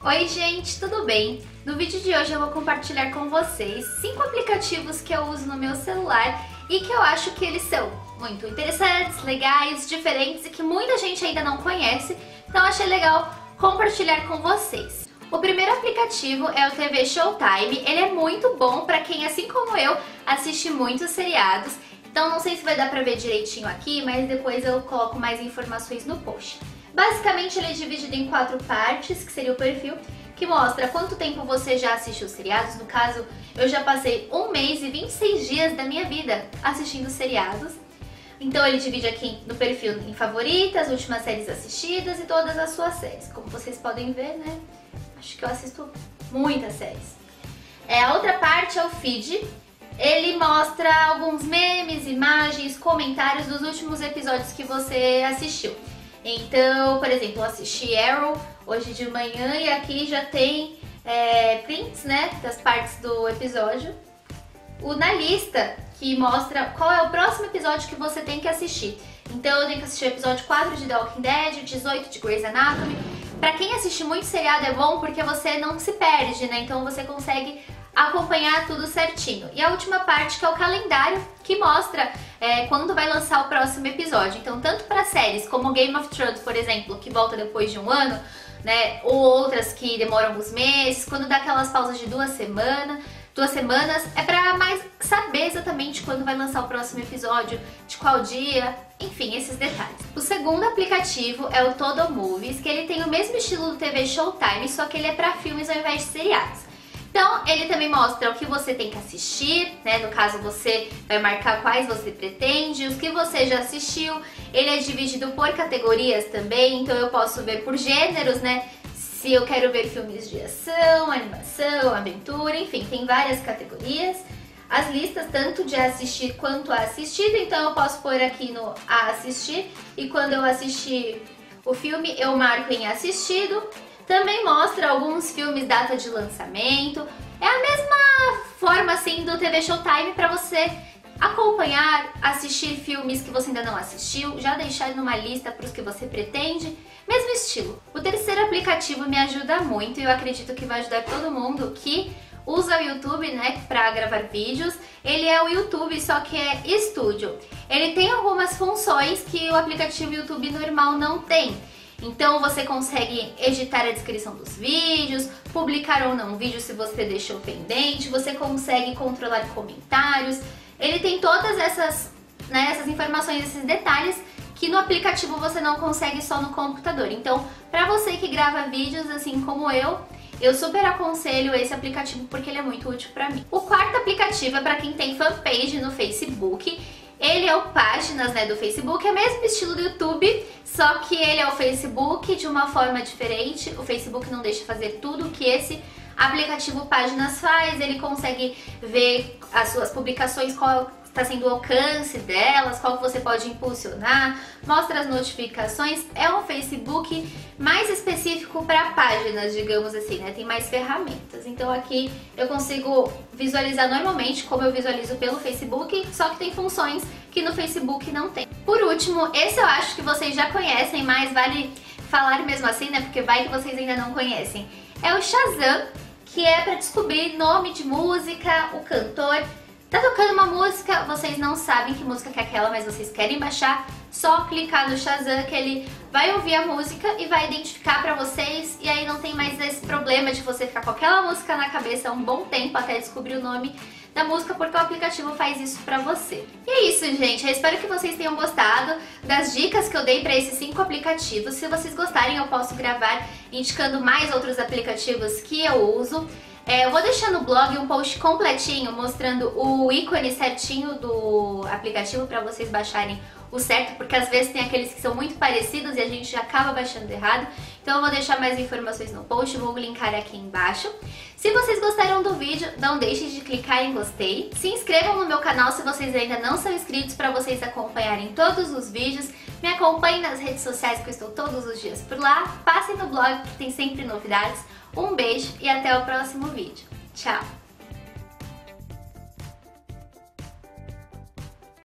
Oi gente, tudo bem? No vídeo de hoje eu vou compartilhar com vocês 5 aplicativos que eu uso no meu celular e que eu acho que eles são muito interessantes, legais, diferentes e que muita gente ainda não conhece, então achei legal compartilhar com vocês. O primeiro aplicativo é o TV Showtime, ele é muito bom para quem, assim como eu, assiste muitos seriados, então não sei se vai dar pra ver direitinho aqui, mas depois eu coloco mais informações no post. Basicamente ele é dividido em 4 partes, que seria o perfil, que mostra quanto tempo você já assistiu seriados. No caso, eu já passei 1 mês e 26 dias da minha vida assistindo seriados. Então ele divide aqui no perfil em favoritas, últimas séries assistidas e todas as suas séries. Como vocês podem ver, né? Acho que eu assisto muitas séries. A outra parte é o feed. Ele mostra alguns memes, imagens, comentários dos últimos episódios que você assistiu. Então, por exemplo, eu assisti Arrow hoje de manhã e aqui já tem prints, né, das partes do episódio. Na lista, que mostra qual é o próximo episódio que você tem que assistir. Então eu tenho que assistir o episódio 4 de The Walking Dead, o 18 de Grey's Anatomy. Pra quem assiste muito seriado é bom porque você não se perde, né, então você consegue acompanhar tudo certinho. E a última parte, que é o calendário, que mostra quando vai lançar o próximo episódio. Então, tanto para séries como Game of Thrones, por exemplo, que volta depois de 1 ano, né, ou outras que demoram alguns meses, quando dá aquelas pausas de 2 semanas, é pra mais saber exatamente quando vai lançar o próximo episódio, de qual dia, enfim, esses detalhes. O segundo aplicativo é o Todo Movies, que ele tem o mesmo estilo do TV Showtime, só que ele é pra filmes ao invés de seriados. Então, ele também mostra o que você tem que assistir, né? No caso, você vai marcar quais você pretende, os que você já assistiu. Ele é dividido por categorias também, então eu posso ver por gêneros, né? Se eu quero ver filmes de ação, animação, aventura, enfim, tem várias categorias. As listas tanto de assistir quanto a assistido, então eu posso pôr aqui no a assistir e quando eu assistir o filme eu marco em assistido. Também mostra alguns filmes, data de lançamento. É a mesma forma assim do TV Showtime para você acompanhar, assistir filmes que você ainda não assistiu, já deixar numa lista para os que você pretende, mesmo estilo. O terceiro aplicativo me ajuda muito e eu acredito que vai ajudar todo mundo que usa o YouTube, né, para gravar vídeos. Ele é o YouTube, só que é Studio. Ele tem algumas funções que o aplicativo YouTube normal não tem. Então você consegue editar a descrição dos vídeos, publicar ou não vídeo se você deixou pendente, você consegue controlar comentários. Ele tem todas essas informações, esses detalhes que no aplicativo você não consegue só no computador. Então, para você que grava vídeos assim como eu super aconselho esse aplicativo porque ele é muito útil para mim. O quarto aplicativo é para quem tem fanpage no Facebook. Ele é o Páginas, né, do Facebook, é o mesmo estilo do YouTube, só que ele é o Facebook de uma forma diferente. O Facebook não deixa fazer tudo que esse aplicativo Páginas faz, ele consegue ver as suas publicações, qual está sendo o alcance delas, qual que você pode impulsionar, mostra as notificações. É um Facebook mais específico para páginas, digamos assim, né? Tem mais ferramentas. Então aqui eu consigo visualizar normalmente como eu visualizo pelo Facebook, só que tem funções que no Facebook não tem. Por último, esse eu acho que vocês já conhecem, mas vale falar mesmo assim, né? Porque vai que vocês ainda não conhecem. É o Shazam, que é para descobrir nome de música, o cantor. Tá tocando uma música, vocês não sabem que música que é aquela, mas vocês querem baixar, só clicar no Shazam que ele vai ouvir a música e vai identificar pra vocês, e aí não tem mais esse problema de você ficar com aquela música na cabeça um bom tempo até descobrir o nome da música, porque o aplicativo faz isso pra você. E é isso, gente, eu espero que vocês tenham gostado das dicas que eu dei pra esses 5 aplicativos. Se vocês gostarem, eu posso gravar indicando mais outros aplicativos que eu uso. Eu vou deixar no blog um post completinho mostrando o ícone certinho do aplicativo para vocês baixarem o certo, porque às vezes tem aqueles que são muito parecidos e a gente acaba baixando errado. Então eu vou deixar mais informações no post, vou linkar aqui embaixo. Se vocês gostaram do vídeo, não deixem de clicar em gostei. Se inscrevam no meu canal se vocês ainda não são inscritos para vocês acompanharem todos os vídeos. Me acompanhem nas redes sociais que eu estou todos os dias por lá. Passem no blog que tem sempre novidades. Um beijo e até o próximo vídeo. Tchau!